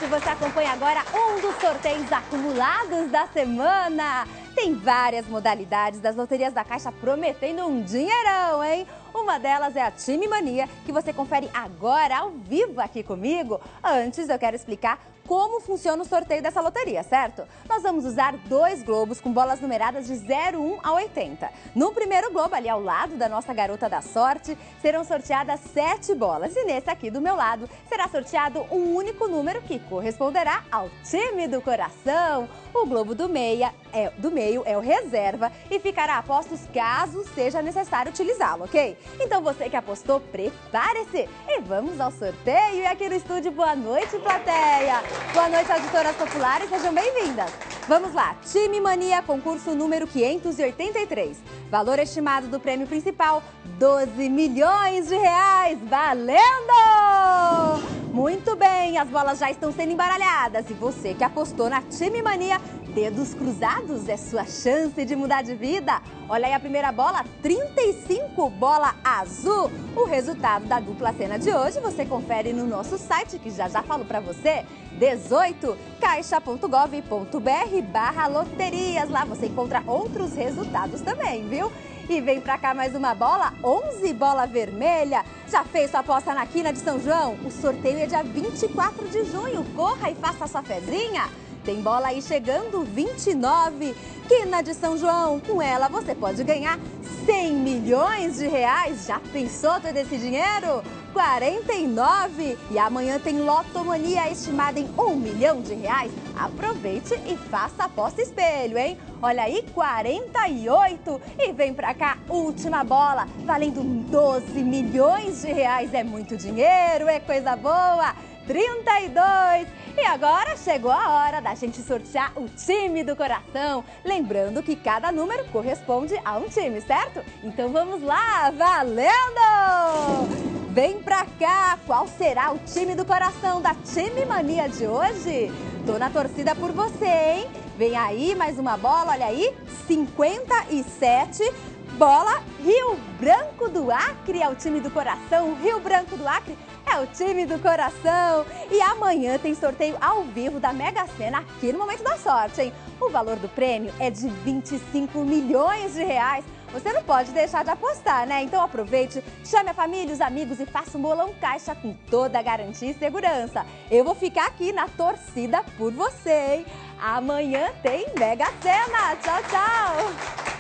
noite, você acompanha agora um dos sorteios acumulados da semana. Tem várias modalidades das loterias da Caixa prometendo um dinheirão, hein? Uma delas é a Time Mania, que você confere agora ao vivo aqui comigo. Antes, eu quero explicar como funciona o sorteio dessa loteria, certo? Nós vamos usar 2 globos com bolas numeradas de 01 a 80. No primeiro globo, ali ao lado da nossa garota da sorte, serão sorteadas 7 bolas. E nesse aqui do meu lado, será sorteado um único número que corresponderá ao time do coração. O globo do meio é o reserva e ficará a postos caso seja necessário utilizá-lo, ok? Então você que apostou, prepare-se e vamos ao sorteio. E aqui no estúdio, boa noite, plateia! Boa noite, auditoras populares, sejam bem-vindas! Vamos lá, Time Mania, concurso número 583. Valor estimado do prêmio principal, 12 milhões de reais. Valendo! Muito bem, as bolas já estão sendo embaralhadas e você que apostou na Time Mania, dedos cruzados, é sua chance de mudar de vida. Olha aí a primeira bola, 35, bola azul. O resultado da dupla cena de hoje você confere no nosso site, que já falo pra você, 18 caixa.gov.br/loterias. Lá você encontra outros resultados também, viu? E vem pra cá mais uma bola, 11, bola vermelha. Já fez sua aposta na Quina de São João? O sorteio é dia 24 de junho. Corra e faça a sua fezinha. Tem bola aí chegando, 29. Quina de São João, com ela você pode ganhar 100 milhões de reais. Já pensou ter esse dinheiro? 49. E amanhã tem Lotomania estimada em 1 milhão de reais. Aproveite e faça a aposta espelho, hein? Olha aí, 48. E vem pra cá, última bola, valendo 12 milhões de reais. É muito dinheiro, é coisa boa. 32. E agora chegou a hora da gente sortear o time do coração. Lembrando que cada número corresponde a um time, certo? Então vamos lá, valendo! Vem pra cá, qual será o time do coração da Time Mania de hoje? Tô na torcida por você, hein? Vem aí mais uma bola, olha aí, 57. Bola Rio Branco do Acre é o time do coração. Rio Branco do Acre é o time do coração. E amanhã tem sorteio ao vivo da Mega Sena aqui no Momento da Sorte, hein? O valor do prêmio é de 25 milhões de reais. Você não pode deixar de apostar, né? Então aproveite, chame a família, os amigos e faça um bolão caixa com toda a garantia e segurança. Eu vou ficar aqui na torcida por você, hein? Amanhã tem Mega Sena. Tchau, tchau!